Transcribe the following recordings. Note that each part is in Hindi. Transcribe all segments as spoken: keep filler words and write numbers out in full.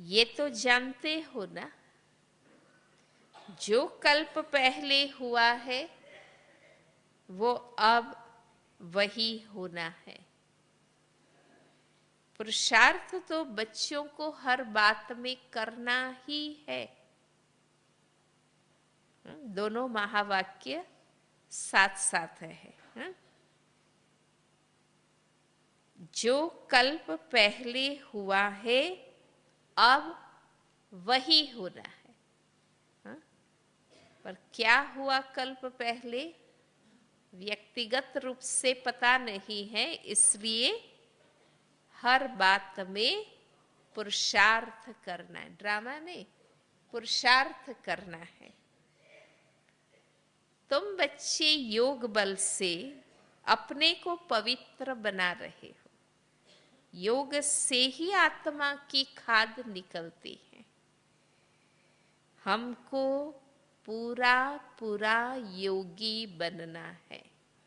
ये तो जानते हो ना, जो कल्प पहले हुआ है वो अब वही होना है। पुरुषार्थ तो बच्चों को हर बात में करना ही है। दोनों महावाक्य साथ साथ है। जो कल्प पहले हुआ है अब वही होना है। हा? पर क्या हुआ कल्प पहले व्यक्तिगत रूप से पता नहीं है, इसलिए हर बात में पुरुषार्थ करना है। ड्रामा नहीं, पुरुषार्थ करना है। तुम बच्चे योग बल से अपने को पवित्र बना रहे हो। योग से ही आत्मा की खाद निकलती है। हमको पूरा पूरा योगी बनना है।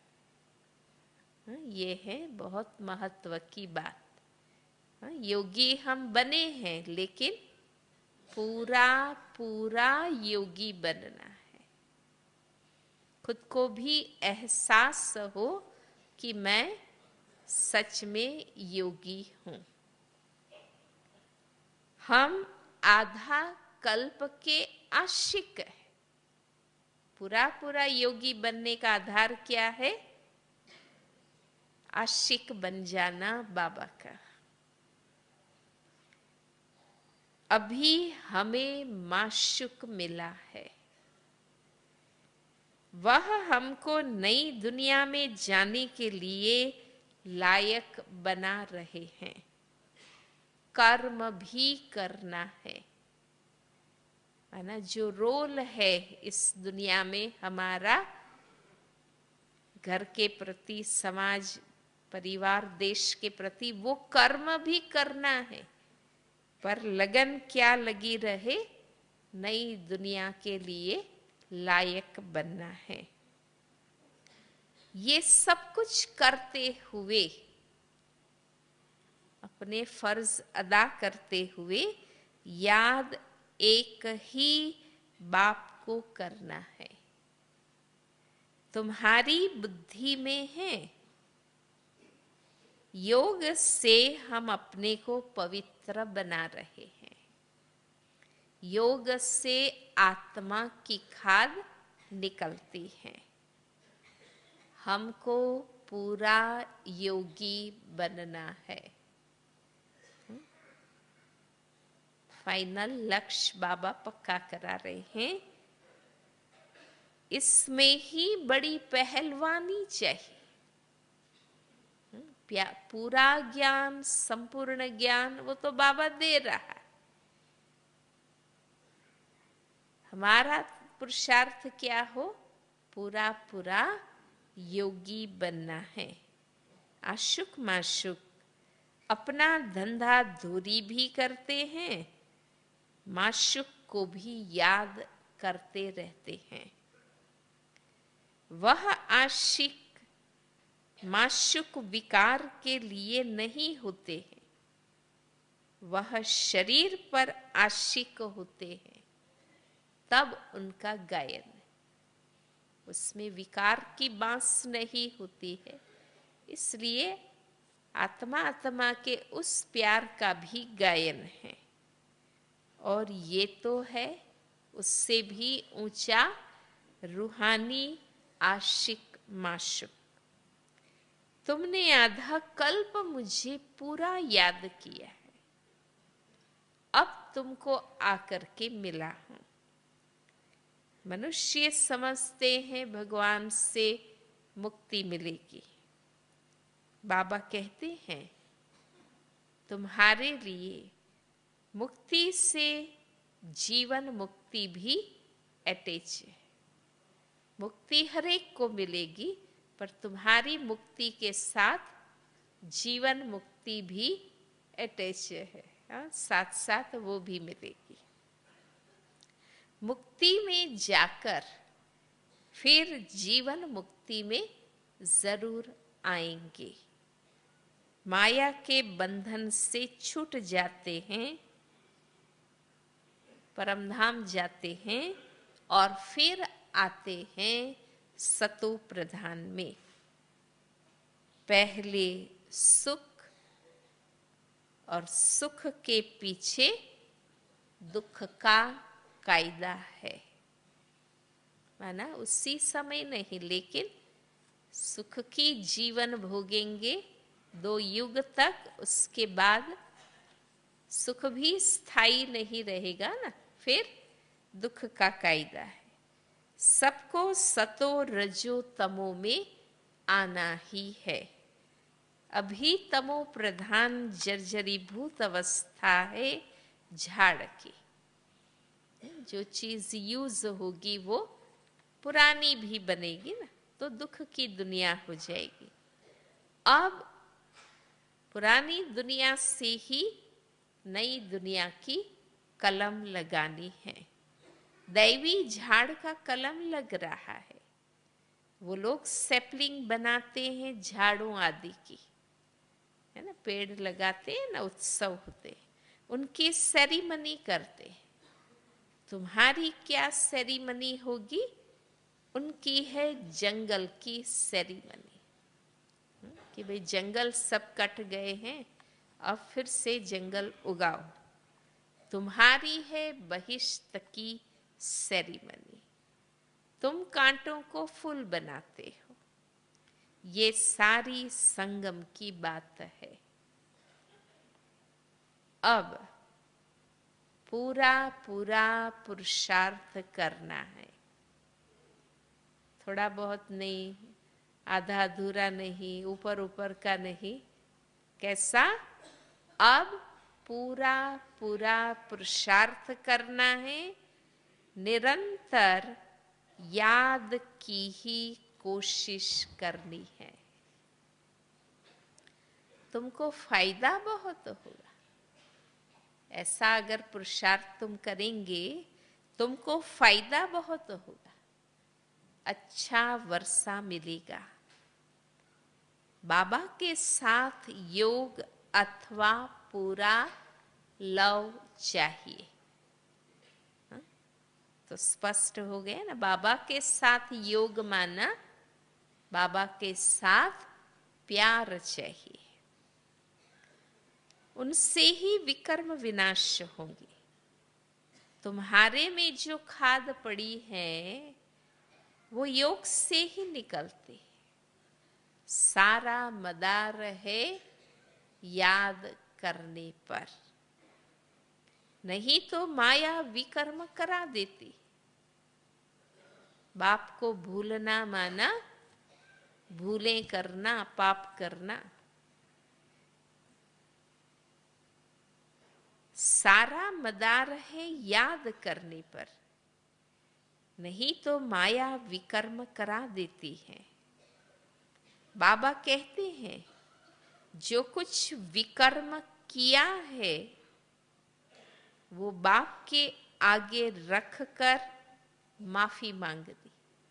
ये है बहुत महत्व की बात। योगी हम बने हैं, लेकिन पूरा पूरा योगी बनना है। खुद को भी एहसास हो कि मैं सच में योगी हूं। हम आधा कल्प के आशिक हैं। पूरा पूरा योगी बनने का आधार क्या है? आशिक बन जाना बाबा का। अभी हमें माशुक मिला है। वह हमको नई दुनिया में जाने के लिए लायक बना रहे हैं। कर्म भी करना है, है ना? जो रोल है इस दुनिया में हमारा, घर के प्रति, समाज, परिवार, देश के प्रति, वो कर्म भी करना है। पर लगन क्या लगी रहे? नई दुनिया के लिए लायक बनना है। ये सब कुछ करते हुए, अपने फर्ज अदा करते हुए, याद एक ही बाप को करना है। तुम्हारी बुद्धि में है। योग से हम अपने को पवित्र बना रहे हैं। योग से आत्मा की खाद निकलती है। हमको पूरा योगी बनना है। फाइनल लक्ष्य बाबा पक्का करा रहे हैं। इसमें ही बड़ी पहलवानी चाहिए। पूरा ज्ञान, संपूर्ण ज्ञान वो तो बाबा दे रहा है। हमारा पुरुषार्थ क्या हो? पूरा पूरा योगी बनना है। आशुक माशुक अपना धंधा धूरी भी करते हैं, माशुक को भी याद करते रहते हैं। वह आशिक माशुक विकार के लिए नहीं होते हैं। वह शरीर पर आशिक होते हैं, तब उनका गायन, उसमें विकार की बांस नहीं होती है। इसलिए आत्मा आत्मा के उस प्यार का भी गायन है। और ये तो है उससे भी ऊंचा रूहानी आशिक माशुक। तुमने आधा कल्प मुझे पूरा याद किया है, अब तुमको आकर के मिला हूं। मनुष्य समझते हैं भगवान से मुक्ति मिलेगी। बाबा कहते हैं तुम्हारे लिए मुक्ति से जीवन मुक्ति भी अटैच है। मुक्ति हर एक को मिलेगी, पर तुम्हारी मुक्ति के साथ जीवन मुक्ति भी अटैच है। हाँ, साथ साथ वो भी मिलेगी। मुक्ति में जाकर फिर जीवन मुक्ति में जरूर आएंगे। माया के बंधन से छूट जाते हैं, परमधाम जाते हैं और फिर आते हैं सतो प्रधान में। पहले सुख और सुख के पीछे दुख का कायदा है, माना उसी समय नहीं, लेकिन सुख की जीवन भोगेंगे दो युग तक, उसके बाद सुख भी स्थायी नहीं रहेगा ना, फिर दुख का कायदा है। सबको सतो रजो तमो में आना ही है। अभी तमो प्रधान जर्जरीभूत अवस्था है झाड़ की। जो चीज यूज होगी वो पुरानी भी बनेगी ना, तो दुख की दुनिया हो जाएगी। अब पुरानी दुनिया से ही नई दुनिया की कलम लगानी है। दैवी झाड़ का कलम लग रहा है। वो लोग सैपलिंग बनाते हैं झाड़ों आदि की, है ना, पेड़ लगाते हैं ना, उत्सव होते हैं, उनकी सेरिमनी करते हैं। तुम्हारी क्या सेरिमनी होगी? उनकी है जंगल की सेरिमनी, कि भाई जंगल सब कट गए हैं, अब फिर से जंगल उगाओ। तुम्हारी है बहिष्त की सेरिमनी, तुम कांटों को फूल बनाते हो। ये सारी संगम की बात है। अब पूरा पूरा पुरुषार्थ करना है, थोड़ा बहुत नहीं, आधा अधूरा नहीं, ऊपर ऊपर का नहीं। कैसा? अब पूरा पूरा पुरुषार्थ करना है, निरंतर याद की ही कोशिश करनी है। तुमको फायदा बहुत होगा ऐसा, अगर पुरुषार्थ तुम करेंगे तुमको फायदा बहुत होगा, अच्छा वर्षा मिलेगा। बाबा के साथ योग अथवा पूरा लव चाहिए। हा? तो स्पष्ट हो गया ना, बाबा के साथ योग माना बाबा के साथ प्यार चाहिए। उनसे ही विकर्म विनाश होंगे। तुम्हारे में जो खाद पड़ी है वो योग से ही निकलते। सारा मदार है याद करने पर, नहीं तो माया विकर्म करा देती। बाप को भूलना माना भूलें करना, पाप करना। सारा मदार है याद करने पर, नहीं तो माया विकर्म करा देती है। बाबा कहते हैं जो कुछ विकर्म किया है वो बाप के आगे रख कर माफी मांग दी।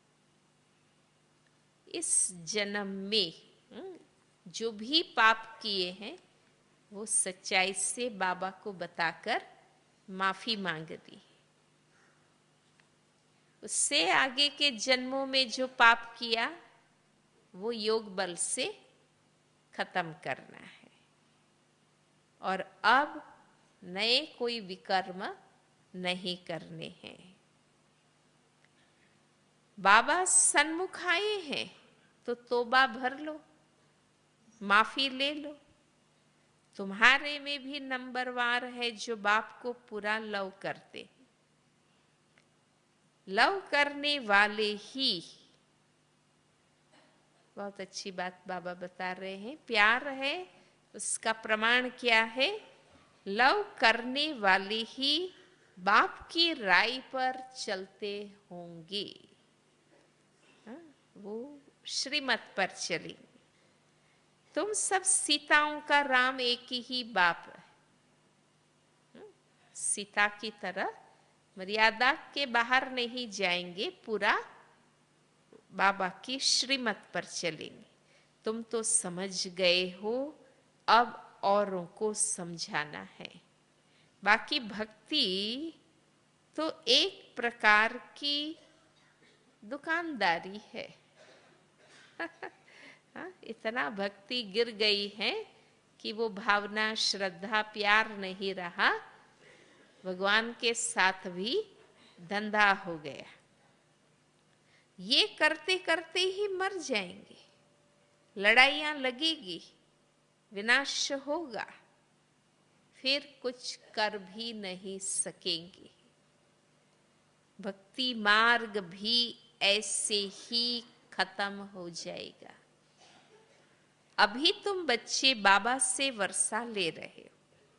इस जन्म में जो भी पाप किए हैं वो सच्चाई से बाबा को बताकर माफी मांग दी। उससे आगे के जन्मों में जो पाप किया वो योग बल से खत्म करना है, और अब नए कोई विकर्म नहीं करने हैं। बाबा सन्मुख आए हैं तो तौबा भर लो, माफी ले लो। तुम्हारे में भी नंबरवार है जो बाप को पूरा लव करते। लव करने वाले ही, बहुत अच्छी बात बाबा बता रहे हैं, प्यार है उसका प्रमाण क्या है? लव करने वाले ही बाप की राय पर चलते होंगे, हा? वो श्रीमत पर चलेंगे। तुम सब सीताओं का राम एक ही बाप है। सीता की तरह मर्यादा के बाहर नहीं जाएंगे, पूरा बाबा की श्रीमत पर चलेंगे। तुम तो समझ गए हो, अब औरों को समझाना है। बाकी भक्ति तो एक प्रकार की दुकानदारी है। हाँ, इतना भक्ति गिर गई है कि वो भावना, श्रद्धा, प्यार नहीं रहा, भगवान के साथ भी धंधा हो गया। ये करते करते ही मर जाएंगे, लड़ाइयां लगेगी, विनाश होगा, फिर कुछ कर भी नहीं सकेंगे। भक्ति मार्ग भी ऐसे ही खत्म हो जाएगा। अभी तुम बच्चे बाबा से वर्षा ले रहे हो।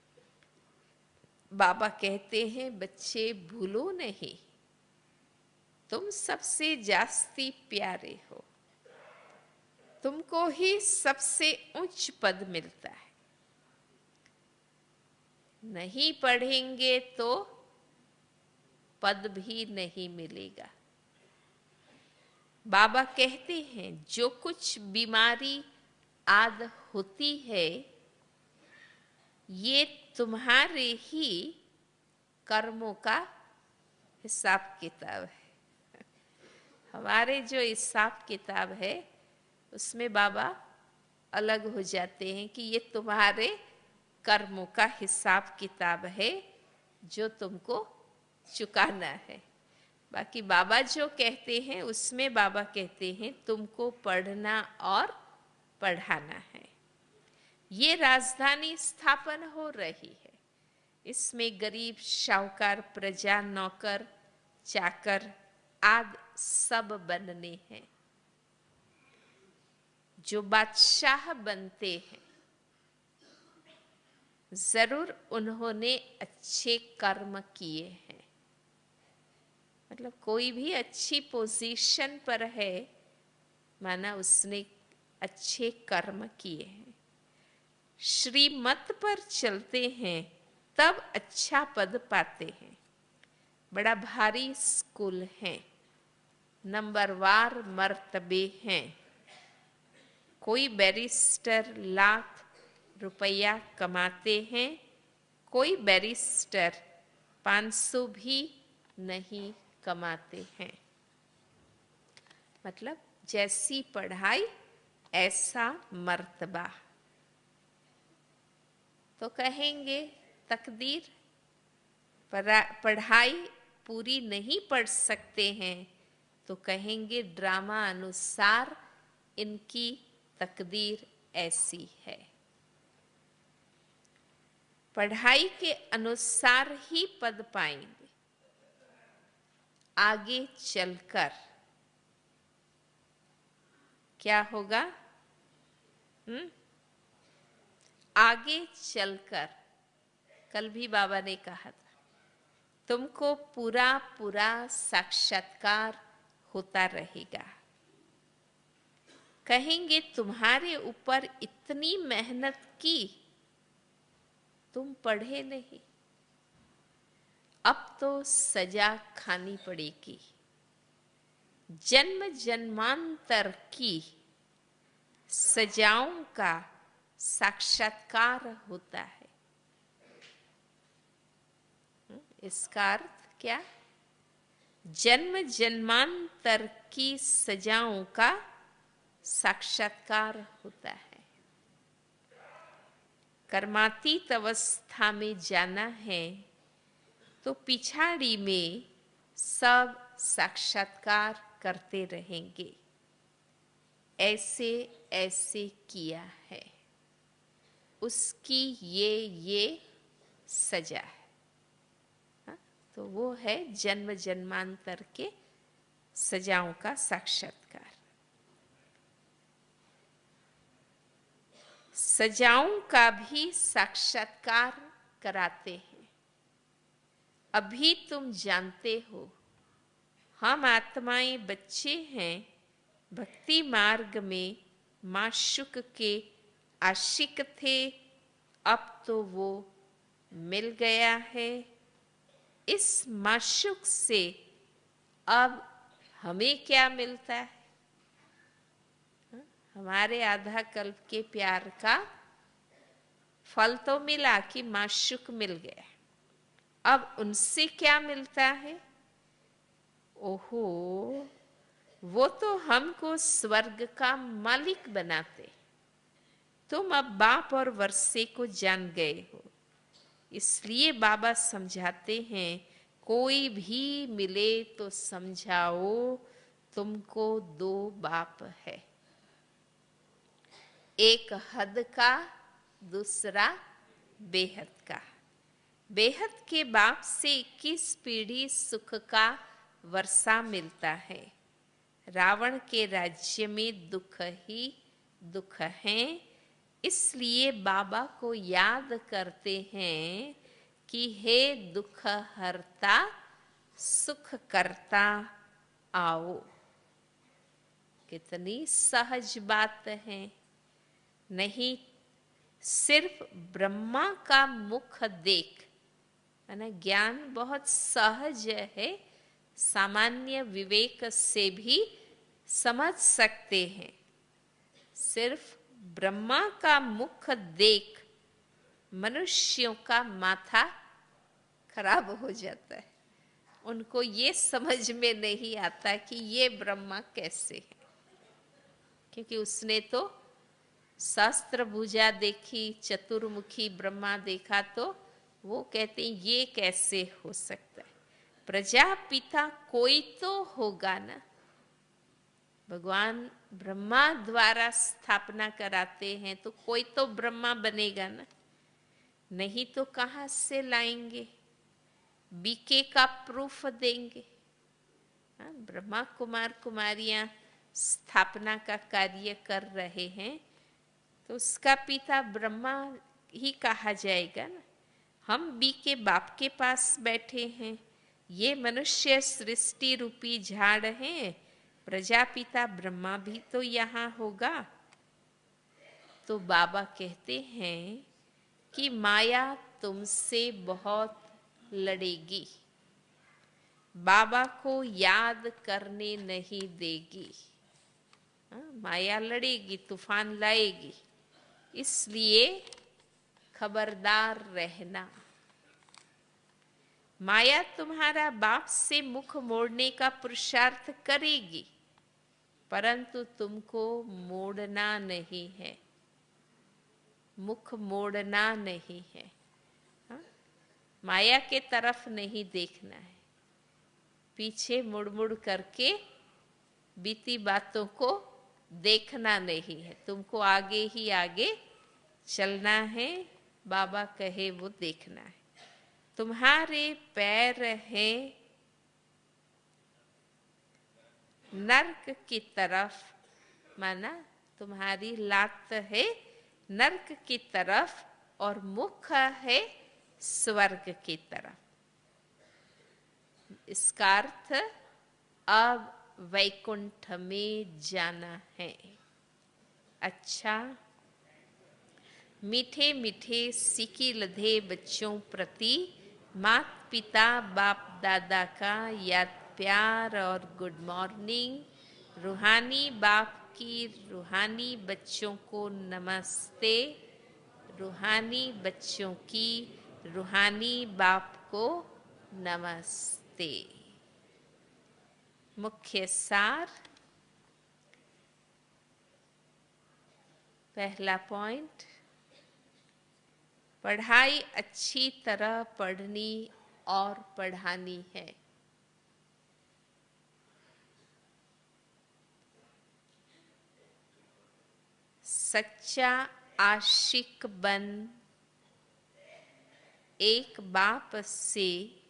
बाबा कहते हैं बच्चे भूलो नहीं, तुम सबसे जास्ती प्यारे हो, तुमको ही सबसे उच्च पद मिलता है। नहीं पढ़ेंगे तो पद भी नहीं मिलेगा। बाबा कहते हैं जो कुछ बीमारी आद होती है ये तुम्हारे ही कर्मों का हिसाब किताब है। हमारे जो हिसाब किताब है उसमें बाबा अलग हो जाते हैं कि ये तुम्हारे कर्मों का हिसाब किताब है जो तुमको चुकाना है। बाकी बाबा जो कहते हैं उसमें बाबा कहते हैं तुमको पढ़ना और पढ़ाना है। ये राजधानी स्थापन हो रही है, इसमें गरीब, शाहूकार, प्रजा, नौकर, चाकर आदि सब बनने हैं। जो बादशाह बनते हैं जरूर उन्होंने अच्छे कर्म किए हैं। मतलब कोई भी अच्छी पोजीशन पर है माना उसने अच्छे कर्म किए हैं। श्रीमत पर चलते हैं तब अच्छा पद पाते हैं। बड़ा भारी स्कूल है, नंबरवार मर्तबे हैं। कोई बैरिस्टर लाख रुपया कमाते हैं, कोई बैरिस्टर पाँच सौ भी नहीं कमाते हैं। मतलब जैसी पढ़ाई ऐसा मर्तबा। तो कहेंगे तकदीर, पढ़ाई पूरी नहीं पढ़ सकते हैं तो कहेंगे ड्रामा अनुसार इनकी तकदीर ऐसी है। पढ़ाई के अनुसार ही पद पाएंगे। आगे चलकर क्या होगा? हम्म आगे चलकर, कल भी बाबा ने कहा था, तुमको पूरा पूरा साक्षात्कार होता रहेगा। कहेंगे तुम्हारे ऊपर इतनी मेहनत की, तुम पढ़े नहीं, अब तो सजा खानी पड़ेगी। जन्म जन्मांतर की सजाओं का साक्षात्कार होता है। इसका अर्थ क्या? जन्म जन्मांतर की सजाओं का साक्षात्कार होता है। कर्मातीत अवस्था में जाना है तो पिछाड़ी में सब साक्षात्कार करते रहेंगे। ऐसे ऐसे किया है, उसकी ये ये सजा है। हा? तो वो है जन्म जन्मांतर के सजाओं का साक्षात्कार। सजाओं का भी साक्षात्कार कराते हैं। अभी तुम जानते हो हम आत्माएं बच्चे हैं, भक्ति मार्ग में माशुक के आशिक थे, अब तो वो मिल गया है। इस माशुक से अब हमें क्या मिलता है? हमारे आधा कल्प के प्यार का फल तो मिला कि माशुक मिल गया। अब उनसे क्या मिलता है? ओहो, वो तो हमको स्वर्ग का मालिक बनाते। तुम अब बाप और वर्षे को जान गए हो, इसलिए बाबा समझाते हैं, कोई भी मिले तो समझाओ तुमको दो बाप है, एक हद का, दूसरा बेहद का। बेहद के बाप से इक्कीस पीढ़ी सुख का वर्षा मिलता है। रावण के राज्य में दुख ही दुख हैं, इसलिए बाबा को याद करते हैं कि हे दुख हरता सुख करता आओ। कितनी सहज बात है। नहीं सिर्फ ब्रह्मा का मुख देख, है ना, ज्ञान बहुत सहज है, सामान्य विवेक से भी समझ सकते हैं। सिर्फ ब्रह्मा का मुख देख मनुष्यों का माथा खराब हो जाता है। उनको ये समझ में नहीं आता कि ये ब्रह्मा कैसे है, क्योंकि उसने तो शास्त्र भुजा देखी, चतुर्मुखी ब्रह्मा देखा, तो वो कहते हैं ये कैसे हो सकता है। प्रजापिता कोई तो होगा ना। भगवान ब्रह्मा द्वारा स्थापना कराते हैं तो कोई तो ब्रह्मा बनेगा ना, नहीं तो कहाँ से लाएंगे? बीके का प्रूफ देंगे। हाँ, ब्रह्मा कुमार कुमारियां स्थापना का कार्य कर रहे हैं तो उसका पिता ब्रह्मा ही कहा जाएगा ना। हम बी के बाप के पास बैठे हैं, ये मनुष्य सृष्टि रूपी झाड़ है, प्रजापिता ब्रह्मा भी तो यहाँ होगा। तो बाबा कहते हैं कि माया तुमसे बहुत लड़ेगी, बाबा को याद करने नहीं देगी। हाँ, माया लड़ेगी, तूफान लाएगी, इसलिए खबरदार रहना। माया तुम्हारा बाप से मुख मोड़ने का पुरुषार्थ करेगी, परंतु तुमको मोड़ना नहीं है, मुख मोड़ना नहीं है। हा? माया के तरफ नहीं देखना है, पीछे मुड़ मुड़ करके बीती बातों को देखना नहीं है, तुमको आगे ही आगे चलना है, बाबा कहे वो देखना है। तुम्हारे पैर है नर्क की तरफ, माना तुम्हारी लात है नर्क की तरफ और मुख है स्वर्ग की तरफ। इसका अर्थ अब वैकुंठ में जाना है। अच्छा, मीठे मीठे सिकी लधे बच्चों प्रति माता पिता बाप दादा का याद प्यार और गुड मॉर्निंग। रूहानी बाप की रूहानी बच्चों को नमस्ते, रूहानी बच्चों की रूहानी बाप को नमस्ते। मुख्य सार, पहला पॉइंट, पढ़ाई अच्छी तरह पढ़नी और पढ़ानी है। सच्चा आशिक बन एक बाप से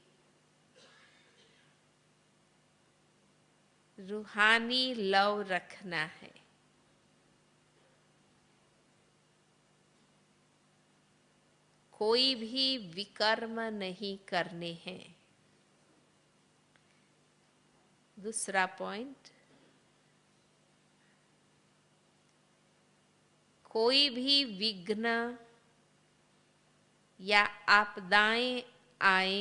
रूहानी लव रखना है। कोई भी विकर्म नहीं करने हैं। दूसरा पॉइंट, कोई भी विघ्न या आपदाएं आए,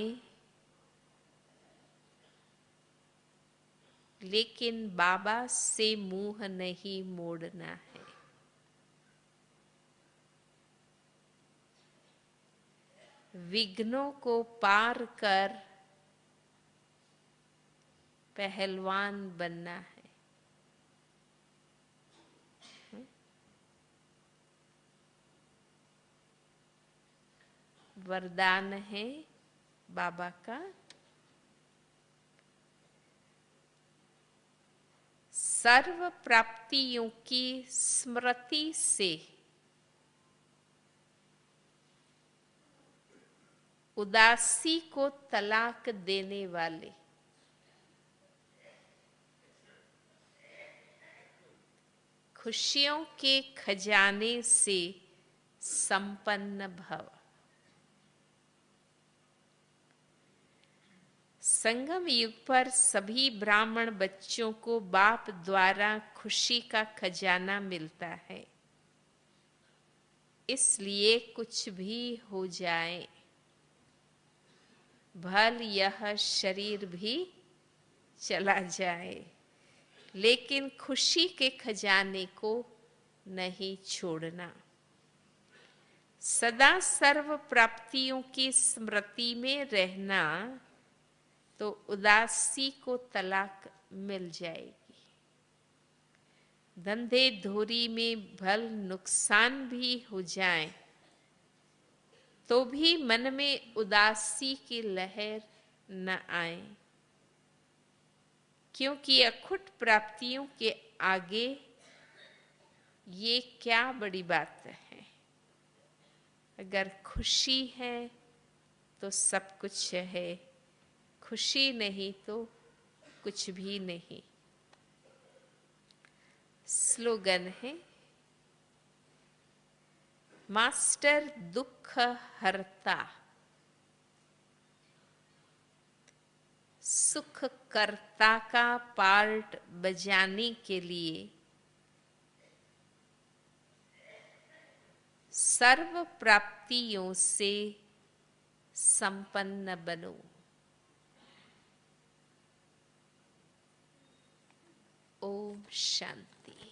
लेकिन बाबा से मुंह नहीं मोड़ना है। विघ्नों को पार कर पहलवान बनना है। वरदान है बाबा का, सर्व प्राप्तियों की स्मृति से उदासी को तलाक देने वाले, खुशियों के खजाने से संपन्न भव। संगम युग पर सभी ब्राह्मण बच्चों को बाप द्वारा खुशी का खजाना मिलता है। इसलिए कुछ भी हो जाए, भल यह शरीर भी चला जाए, लेकिन खुशी के खजाने को नहीं छोड़ना। सदा सर्व प्राप्तियों की स्मृति में रहना तो उदासी को तलाक मिल जाएगी। धंधे धोरी में भल नुकसान भी हो जाए तो भी मन में उदासी की लहर न आए, क्योंकि अखुट प्राप्तियों के आगे ये क्या बड़ी बात है। अगर खुशी है तो सब कुछ है, खुशी नहीं तो कुछ भी नहीं। स्लोगन है, मास्टर दुख हरता, सुख कर्ता का पार्ट बजाने के लिए सर्व प्राप्तियों से संपन्न बनो। ओम शांति।